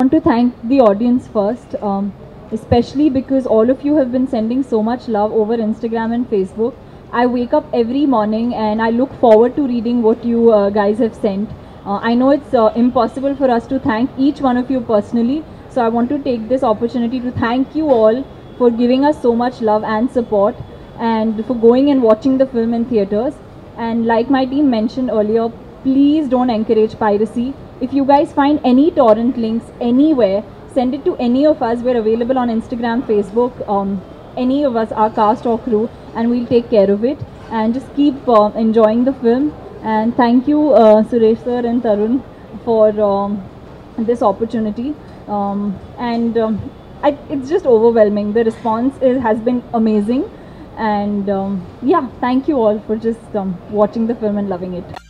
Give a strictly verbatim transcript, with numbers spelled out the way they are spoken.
want to thank the audience first, um, especially because all of you have been sending so much love over Instagram and Facebook. I wake up every morning and I look forward to reading what you uh, guys have sent. Uh, I know it's uh, impossible for us to thank each one of you personally, so I want to take this opportunity to thank you all for giving us so much love and support, and for going and watching the film in theatres. And like my team mentioned earlier, please don't encourage piracy. If you guys find any torrent links anywhere, send it to any of us. We're available on Instagram, Facebook, um, any of us, our cast or crew, and we'll take care of it. And just keep uh, enjoying the film. And thank you, uh, Suresh sir and Tharun, for um, this opportunity. Um, and um, I, it's just overwhelming. The response is, has been amazing. And um, yeah, thank you all for just um, watching the film and loving it.